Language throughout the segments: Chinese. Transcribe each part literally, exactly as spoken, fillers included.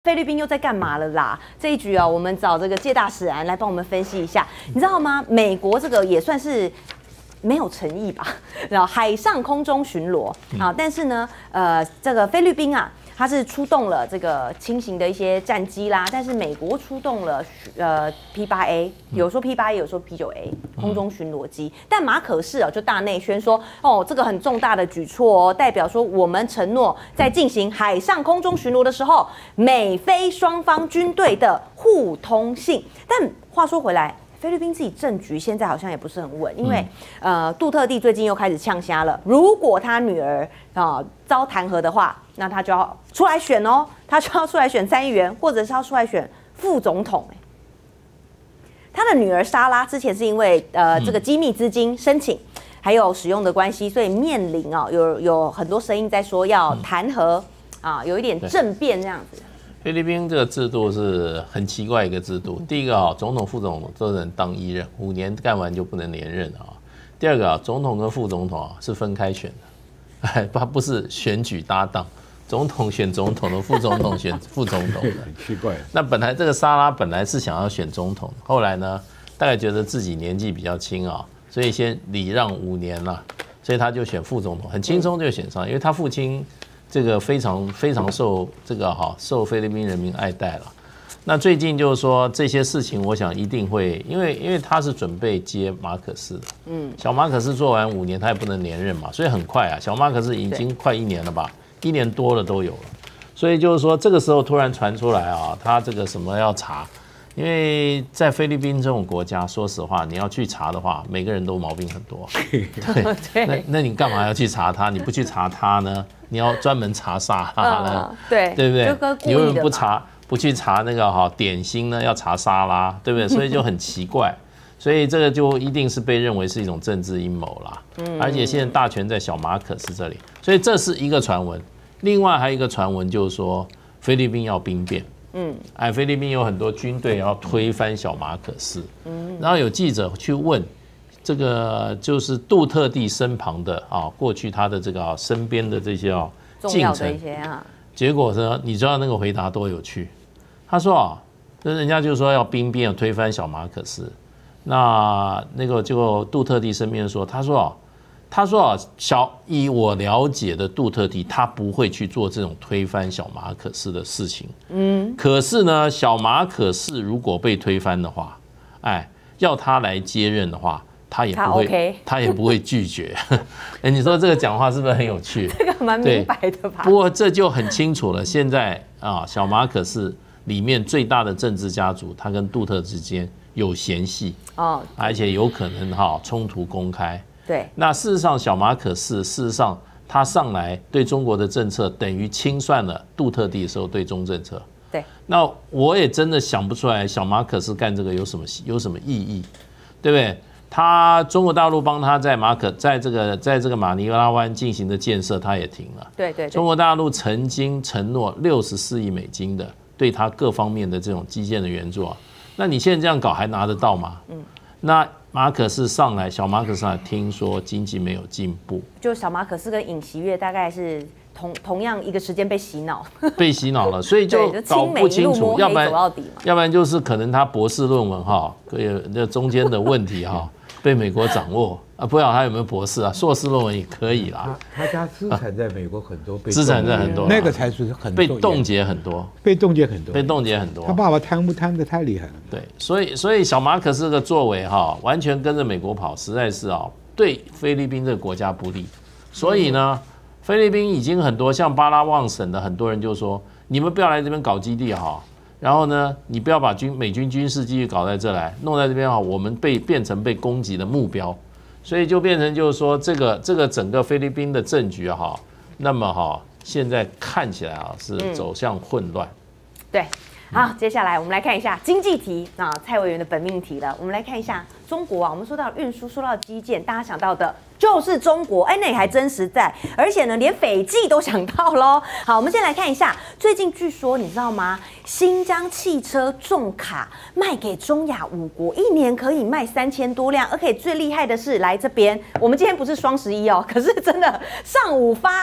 菲律宾又在干嘛了啦？这一局啊，我们找这个介大使然来帮我们分析一下。你知道吗？美国这个也算是没有诚意吧？然后海上空中巡逻啊，但是呢，呃，这个菲律宾啊，它是出动了这个轻型的一些战机啦，但是美国出动了呃 P 八 A， 有说 P 八 A， 有说 P 九 A 空中巡逻机。但马可仕啊就大内宣说，哦，这个很重大的举措哦，代表说我们承诺在进行海上空中巡逻的时候，美菲双方军队的互通性。但话说回来，菲律宾自己政局现在好像也不是很稳，因为、嗯、呃杜特地最近又开始呛瞎了，如果他女儿啊、呃、遭弹劾的话，那他就要出来选哦，他就要出来选参议员，或者是要出来选副总统。哎，他的女儿莎拉之前是因为呃这个机密资金申请还有使用的关系，所以面临啊、哦、有有很多声音在说要弹劾啊，有一点政变这样子。 菲律宾这个制度是很奇怪一个制度。第一个啊，总统、副总统都能当一任，五年干完就不能连任啊。第二个啊，总统跟副总统啊是分开选的，哎，他不是选举搭档，总统选总统的，副总统选副总统的， 很奇怪。 那本来这个莎拉本来是想要选总统，后来呢，大概觉得自己年纪比较轻啊，所以先礼让五年了，所以他就选副总统，很轻松就选上，因为他父亲。这个非常非常受这个哈受菲律宾人民爱戴了。那最近就是说这些事情，我想一定会，因为因为他是准备接马可仕的，嗯，小马可仕做完五年，他也不能连任嘛，所以很快啊，小马可仕已经快一年了吧，一年多了都有了。所以就是说这个时候突然传出来啊，他这个什么要查，因为在菲律宾这种国家，说实话，你要去查的话，每个人都毛病很多，对，那那你干嘛要去查他？你不去查他呢？你要专门查莎拉呢、嗯， 对对不对？你为什么不查不去查那个哈点心呢？要查莎拉，对不对？所以就很奇怪，所以这个就一定是被认为是一种政治阴谋啦。嗯，而且现在大权在小马可仕这里，所以这是一个传闻。另外还有一个传闻就是说菲律宾要兵变，嗯，哎，菲律宾有很多军队要推翻小马可仕，嗯，然后有记者去问。这个就是杜特地身旁的啊，过去他的这个、啊、身边的这些啊近臣，结果呢，你知道那个回答多有趣？他说啊，那人家就说要兵变，推翻小马可仕。那那个就杜特地身边说，他说啊，他说啊，小以我了解的杜特地，他不会去做这种推翻小马可仕的事情。嗯，可是呢，小马可仕如果被推翻的话，哎，要他来接任的话。他也不会，他, OK 他也不会拒绝。哎，你说这个讲话是不是很有趣？ 这个蛮明白的吧？ 不过这就很清楚了。现在啊，小马可仕里面最大的政治家族，他跟杜特之间有嫌隙哦，而且有可能哈冲突公开。 对， 那事实上，小马可仕事实上他上来对中国的政策，等于清算了杜特地的时候对中政策。 对， 那我也真的想不出来，小马可仕干这个有什么有什么意义，对不对？他中国大陆帮他在马可在这个在这个马尼拉湾进行的建设，他也停了。 对 对, 对， 中国大陆曾经承诺六十四亿美金的对他各方面的这种基建的援助啊，那你现在这样搞还拿得到吗？嗯，那马可仕上来，小马可仕上来，听说经济没有进步， 就小马可仕跟尹锡悦大概是同同样一个时间被洗脑， 被洗脑了，所以就搞不清楚，要不然要不然就是可能他博士论文哈，那中间的问题哈。被美国掌握啊，不知道他有没有博士啊？硕士论文也可以啦。 他他家资产在美国很多，被资产在很多， 那个才是很被冻结很多， 被冻结很多， 被冻结很多。 他爸爸贪污贪得太厉害了。 对，所以所以小马可仕的作为哈，完全跟着美国跑，实在是啊，对菲律宾这个国家不利。所以呢，菲律宾已经很多像巴拉望省的很多人就说，你们不要来这边搞基地哈。然后呢，你不要把军美军军事继续搞在这来，弄在这边哈，我们被变成被攻击的目标，所以就变成就是说，这个这个整个菲律宾的政局哈，那么哈，现在看起来啊是走向混乱。 嗯、对，好，接下来我们来看一下经济题啊，蔡委员的本命题了。我们来看一下中国啊，我们说到运输，说到基建，大家想到的就是中国，哎，那也还真实在，而且呢，连斐济都想到喽。好，我们先来看一下，最近据说你知道吗？新疆汽车重卡卖给中亚五国，一年可以卖三千多辆，而且最厉害的是，来这边，我们今天不是双十一哦，可是真的上午发。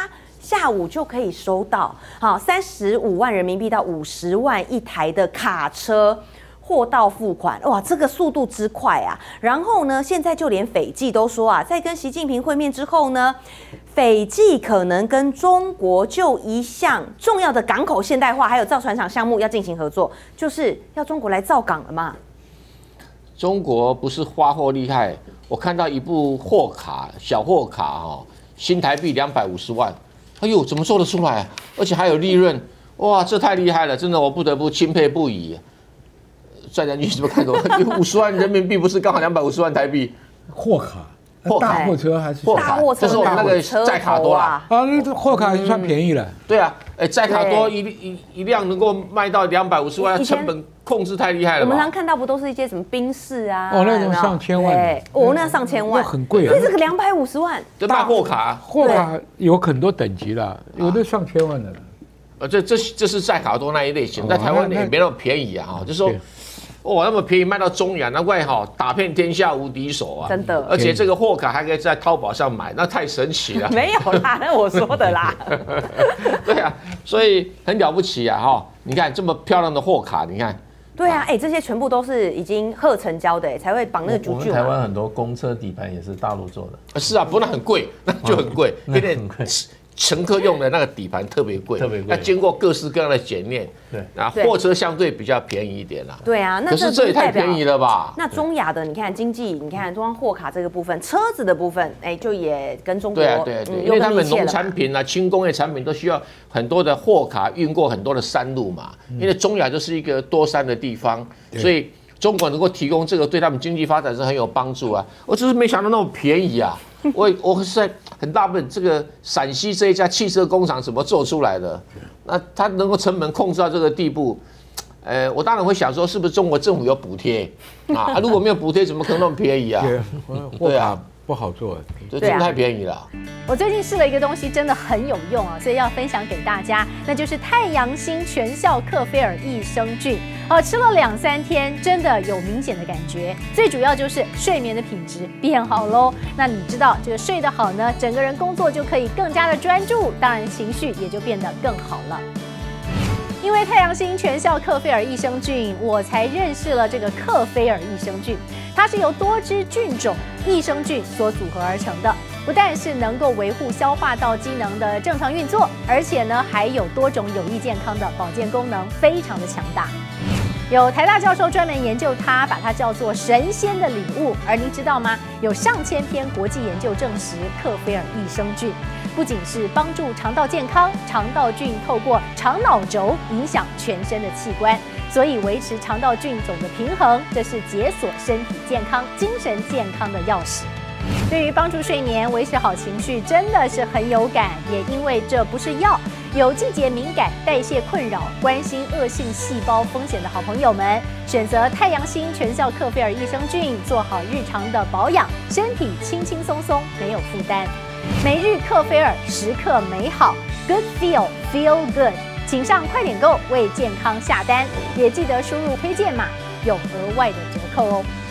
下午就可以收到，好，三十五万人民币到五十万一台的卡车。货到付款，哇，这个速度之快啊！然后呢，现在就连斐济都说啊，在跟习近平会面之后呢，斐济可能跟中国就一项重要的港口现代化还有造船厂项目要进行合作，就是要中国来造港了嘛。 中国不是发货厉害，我看到一部货卡，小货卡哈、哦，新台币两百五十万，哎呦，怎么做得出来啊？而且还有利润，哇，这太厉害了，真的我不得不钦佩不已。帅将军是不是看过？五十万人民币不是刚好两百五十万台币？ 货卡， 货卡大货车还是货大货车？ 这是我们那个载卡多啦。 啊，那这货卡也算便宜了。 对啊，哎，载卡多一一一辆能够卖到两百五十万，成本控制太厉害了。 我们常看到不都是一些什么宾士啊？ 哦，那种上千万。 对，哦，那上千万， 那很贵啊。 所以这个两百五十万， 就卖货卡。 货卡有很多等级了，有的上千万的了。 呃，这这这是载卡多那一类型，在台湾也没那么便宜啊，就是说。哇，那么便宜卖到中亚，难怪哈打遍天下无敌手啊！ 真的， 而且这个货卡还可以在淘宝上买，那太神奇了。 没有啦，那我说的啦。 对啊，所以很了不起啊！哈，你看这么漂亮的货卡，你看。 对啊，哎、欸，这些全部都是已经贺成交的，才会绑那个啾啾。 我们台湾很多公车底盘也是大陆做的。 是啊，不过那很贵，那就很贵， 有点贵。 乘客用的那个底盘特别贵， 特别贵， 要经过各式各样的检验。 对， 啊，货车相对比较便宜一点啦。 对啊，那可是这也太便宜了吧？ 那中亚的，你看经济，你看中央货卡这个部分，车子的部分，哎，就也跟中国对啊对啊对，因为他们农产品啊、轻工业产品都需要很多的货卡运过很多的山路嘛。因为中亚就是一个多山的地方，所以中国能够提供这个，对他们经济发展是很有帮助啊。我只是没想到那么便宜啊！我我是在很大部分这个陕西这一家汽车工厂怎么做出来的？那它能够成本控制到这个地步，呃，我当然会想说，是不是中国政府有补贴啊？如果没有补贴，怎么可能那么便宜啊？ 对啊，不好做， 这真的太便宜了。 我最近试了一个东西，真的很有用啊，所以要分享给大家，那就是太阳星全效克菲尔益生菌。哦，吃了两三天，真的有明显的感觉。最主要就是睡眠的品质变好喽。那你知道这个睡得好呢，整个人工作就可以更加的专注，当然情绪也就变得更好了。因为太阳星全效克菲尔益生菌，我才认识了这个克菲尔益生菌。它是由多支菌种益生菌所组合而成的，不但是能够维护消化道机能的正常运作，而且呢还有多种有益健康的保健功能，非常的强大。有台大教授专门研究它，把它叫做神仙的礼物。而您知道吗？有上千篇国际研究证实，克菲尔益生菌不仅是帮助肠道健康，肠道菌透过肠脑轴影响全身的器官，所以维持肠道菌种的平衡，这是解锁身体健康、精神健康的钥匙。对于帮助睡眠、维持好情绪，真的是很有感。也因为这不是药，有季节敏感、代谢困扰、关心恶性细胞风险的好朋友们，选择太阳星全效克菲尔益生菌，做好日常的保养，身体轻轻松松，没有负担。每日克菲尔，时刻美好 ，Good Feel Feel Good， 请上快点购为健康下单，也记得输入推荐码，有额外的折扣哦。